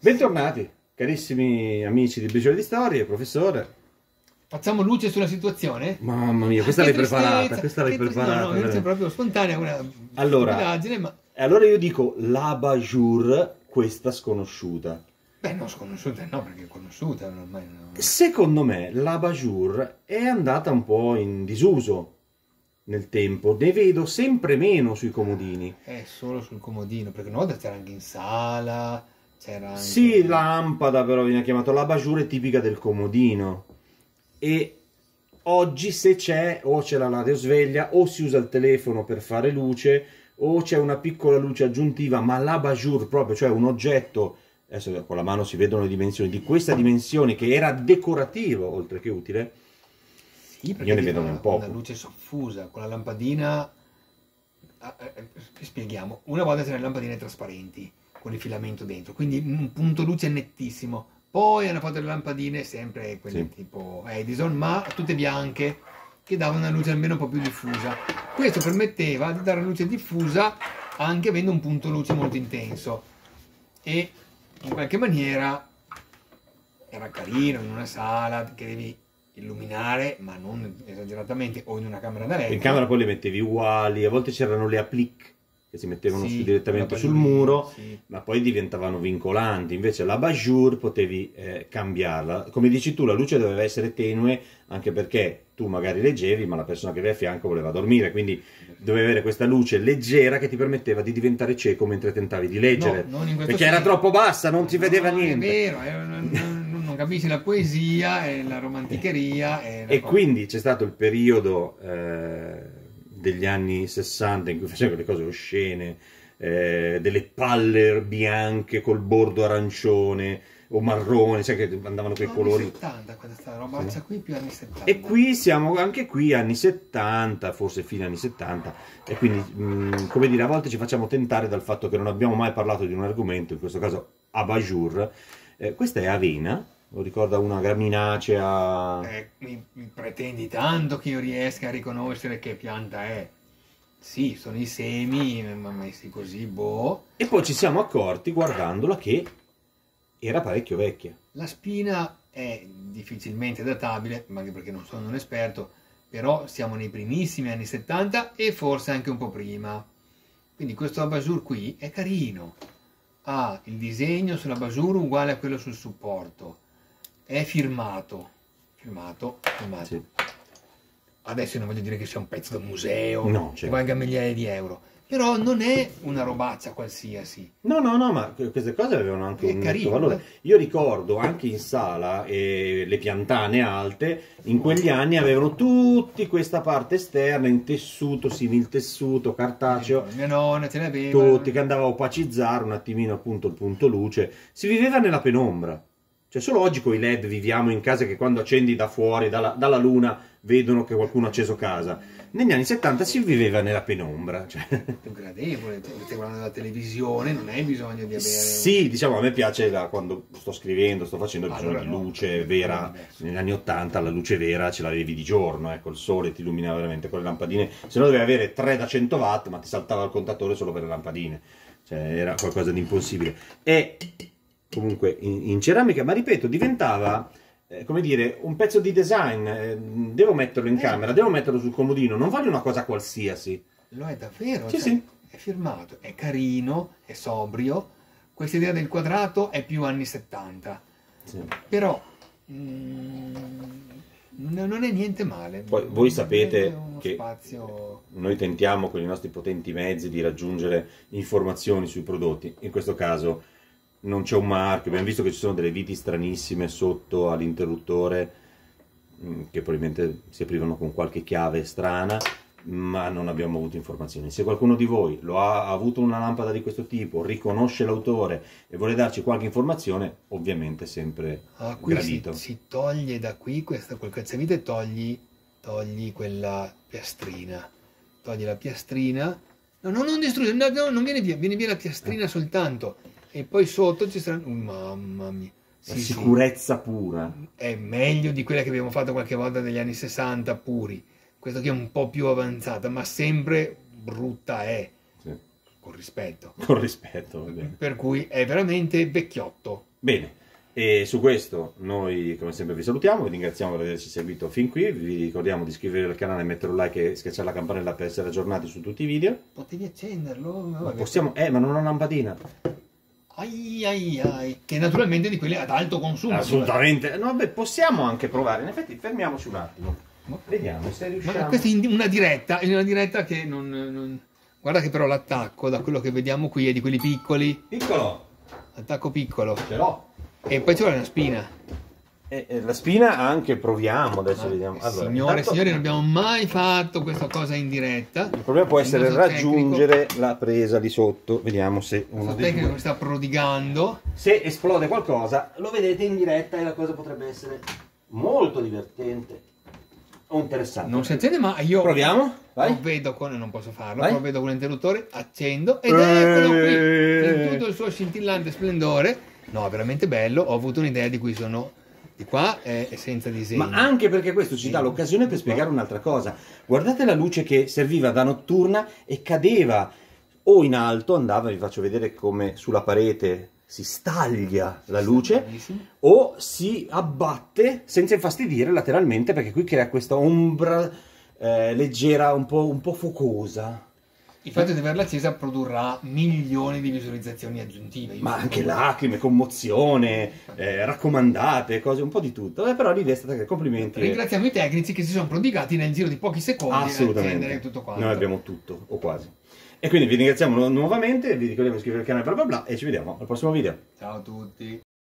Bentornati, carissimi amici di Briciole di Storie, professore. Facciamo luce sulla situazione? Mamma mia, questa l'hai preparata, questa l'hai preparata. No, è proprio spontanea una allora, ma... allora io dico l'Abajur, questa sconosciuta. Beh, non sconosciuta, no, perché è conosciuta ormai. No. Secondo me l'Abajur è andata un po' in disuso nel tempo, ne vedo sempre meno sui comodini. È solo sul comodino, perché una volta c'era anche in sala, c'era anche... Sì, lampada però viene chiamato l'Abajur, è tipica del comodino. E oggi se c'è, o c'è la radiosveglia, o si usa il telefono per fare luce, o c'è una piccola luce aggiuntiva, ma l'Abajur proprio, cioè un oggetto, adesso con la mano si vedono le dimensioni, di questa dimensione che era decorativo oltre che utile, sì, perché io ne vedo un po'. Una luce soffusa, con la lampadina, spieghiamo, una volta c'erano le lampadine trasparenti, con il filamento dentro, quindi un punto luce nettissimo. Poi hanno fatto le lampadine sempre quelle sì, tipo Edison, ma tutte bianche, che davano una luce almeno un po' più diffusa. Questo permetteva di dare luce diffusa anche avendo un punto luce molto intenso. E in qualche maniera era carino in una sala che devi illuminare, ma non esageratamente, o in una camera da letto. In camera poi le mettevi uguali, a volte c'erano le applique che si mettevano sì, direttamente sul muro, sì, ma poi diventavano vincolanti. Invece l'Abajur potevi cambiarla. Come dici tu, la luce doveva essere tenue, anche perché tu magari leggevi, ma la persona che avevi a fianco voleva dormire, quindi dovevi avere questa luce leggera che ti permetteva di diventare cieco mentre tentavi di leggere, no, perché era troppo bassa, non si vedeva niente. È vero, non capisci la poesia e la romanticheria. E quindi c'è stato il periodo degli anni 60 in cui facevano le cose oscene, delle palle bianche col bordo arancione o marrone, cioè che andavano quei colori. Anni 70, questa roba sì, qui più anni 70. E qui siamo anche qui anni 70, forse fine anni 70, e quindi come dire, a volte ci facciamo tentare dal fatto che non abbiamo mai parlato di un argomento, in questo caso Abajur. Questa è avena, lo ricorda una graminacea. Mi pretendi tanto che io riesca a riconoscere che pianta è? Sì, sono i semi, ma messi così, boh. E poi ci siamo accorti, guardandola, che era parecchio vecchia. La spina è difficilmente databile, ma anche perché non sono un esperto, però siamo nei primissimi anni 70 e forse anche un po' prima. Quindi questo Abajur qui è carino. Ha il disegno sull'Abajur uguale a quello sul supporto. È firmato. Sì. Adesso non voglio dire che sia un pezzo da museo, no, che valga migliaia di euro, però non è una robaccia qualsiasi. No, ma queste cose avevano anche un netto valore. Io ricordo anche in sala le piantane alte, in quegli anni avevano tutti questa parte esterna in tessuto, similtessuto, cartaceo, mia nonna ce l'aveva, tutti, che andava a opacizzare un attimino appunto il punto luce. Si viveva nella penombra. Cioè solo oggi con i LED viviamo in case che quando accendi da fuori, dalla luna, vedono che qualcuno ha acceso casa. Negli anni 70 si viveva nella penombra. Cioè. Più gradevole, stai guardando la televisione, non hai bisogno di avere... Sì, diciamo, a me piace quando sto scrivendo, sto facendo bisogno di luce vera. Negli anni 80 la luce vera ce l'avevi di giorno, ecco, il sole ti illuminava veramente con le lampadine. Se no dovevi avere 3 da 100 watt, ma ti saltava il contatore solo per le lampadine. Cioè era qualcosa di impossibile. E comunque in ceramica, ma ripeto, diventava come dire un pezzo di design. Devo metterlo in camera, devo metterlo sul comodino, non voglio una cosa qualsiasi. Lo è davvero, sì, cioè, sì. È firmato, è carino, è sobrio. Questa idea del quadrato è più anni 70, sì, però non è niente male. Poi voi sapete che spazio... noi tentiamo con i nostri potenti mezzi di raggiungere informazioni sui prodotti. In questo caso non c'è un marchio, abbiamo visto che ci sono delle viti stranissime sotto all'interruttore che probabilmente si aprivano con qualche chiave strana, ma non abbiamo avuto informazioni. Se qualcuno di voi ha avuto una lampada di questo tipo, riconosce l'autore e vuole darci qualche informazione, ovviamente sempre gradito. Si toglie da qui quel cacciavite e togli quella piastrina. Togli la piastrina. No, non distruggi, no, non viene via la piastrina soltanto. E poi sotto ci sarà... mamma mia. La sicurezza pura. È meglio di quella che abbiamo fatto qualche volta negli anni 60 puri. Questa qui è un po' più avanzata, ma sempre brutta è. Sì. Con rispetto. Con rispetto, va bene. Per cui è veramente vecchiotto. Bene, e su questo noi come sempre vi salutiamo, vi ringraziamo per averci seguito fin qui, vi ricordiamo di iscrivervi al canale, mettere un like e schiacciare la campanella per essere aggiornati su tutti i video. Potevi accenderlo? Ma possiamo... ma non ho lampadina. Che naturalmente di quelle ad alto consumo. Assolutamente. No, beh, possiamo anche provare. In effetti, fermiamoci un attimo. Vediamo se riusciamo. Ma questa è una diretta che non... Guarda che però l'attacco, da quello che vediamo qui, è di quelli piccoli. Piccolo. Attacco piccolo. Ce l'ho. E poi ci vuole una spina. La spina anche proviamo, adesso vediamo. Allora, Signore e signori, non abbiamo mai fatto questa cosa in diretta. Il problema può essere raggiungere la presa di sotto. Vediamo se uno Il dei tecnico due... sta prodigando. Se esplode qualcosa, lo vedete in diretta e la cosa potrebbe essere molto divertente o interessante. Non si accende, ma io proviamo. Vai. Lo vedo con... Non posso farlo, Vai. lo vedo con l'interruttore, accendo ed eccolo qui, in tutto il suo scintillante splendore. No, veramente bello. Ho avuto un'idea di cui sono... Di qua è senza disegno. Ma anche perché questo ci dà l'occasione per spiegare un'altra cosa. Guardate la luce che serviva da notturna e cadeva o in alto, andava, vi faccio vedere come sulla parete si staglia la luce, o si abbatte senza infastidire lateralmente, perché qui crea questa ombra leggera, un po' focosa. Il fatto di averla accesa produrrà milioni di visualizzazioni aggiuntive. Ma anche lacrime, commozione, raccomandate, cose, un po' di tutto. Però l'idea è stata che complimenti. Ringraziamo i tecnici che si sono prodigati nel giro di pochi secondi a accendere tutto quanto. Noi abbiamo tutto, o quasi. E quindi vi ringraziamo nuovamente, vi ricordiamo di iscrivervi al canale bla bla bla e ci vediamo al prossimo video. Ciao a tutti.